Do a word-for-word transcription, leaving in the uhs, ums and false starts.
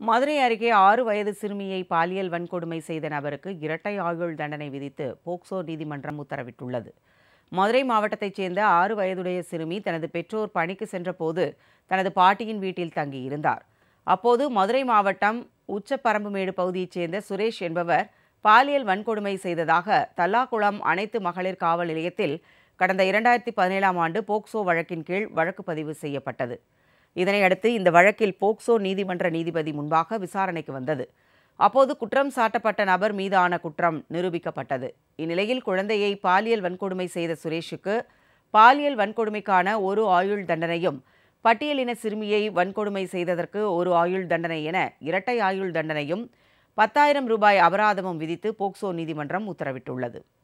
மதுரை அருகே ஆறு வயது சிறுமியை பாலியல் வன்கொடுமை செய்த நபருக்கு இரட்டை ஆயுள் தண்டனை விதித்து போக்சோ நீதிமன்றம் உத்தரவிட்டுள்ளது. மதுரை மாவட்டத்தைச் சேர்ந்த ஆறு வயதுடைய சிறுமி தனது பெற்றோர் பணிக்கு சென்றபோது தனது பாட்டியின் வீட்டில் தங்கியிருந்தார். அப்போது மதுரை மாவட்டம் உச்சப்பரம்புமேடு பகுதியைச் சேர்ந்த சுரேஷ் என்பவர் பாலியல் வன்கொடுமை செய்ததாக தல்லாகுளம் அனைத்து மகளிர் காவல் நிலையத்தில் கடந்த இரண்டாயிரத்தி பதினேழாம் ஆண்டு போக்சோ வழக்கின் கீழ் வழக்கு பதிவு செய்யப்பட்டது. இதனையடுத்து இந்த வழக்கில் போக்சோ நீதிமன்ற நீதிபதி முன்பாக விசாரணைக்கு வந்தது. அப்போது குற்றம் சாட்டப்பட்ட நபர் மீதான குற்றம் நிரூபிக்கப்பட்டது. இந்நிலையில் குழந்தையை பாலியல் வன்கொடுமை செய்த சுரேஷுக்கு பாலியல் வன்கொடுமைக்கான ஒரு ஆயுள் தண்டனையும், பட்டியலின சிறுமியை வன்கொடுமை செய்ததற்கு ஒரு ஆயுள் தண்டனை என இரட்டை ஆயுள் தண்டனையும் பத்தாயிரம் ரூபாய் அபராதமும் விதித்து போக்சோ நீதிமன்றம் உத்தரவிட்டுள்ளது.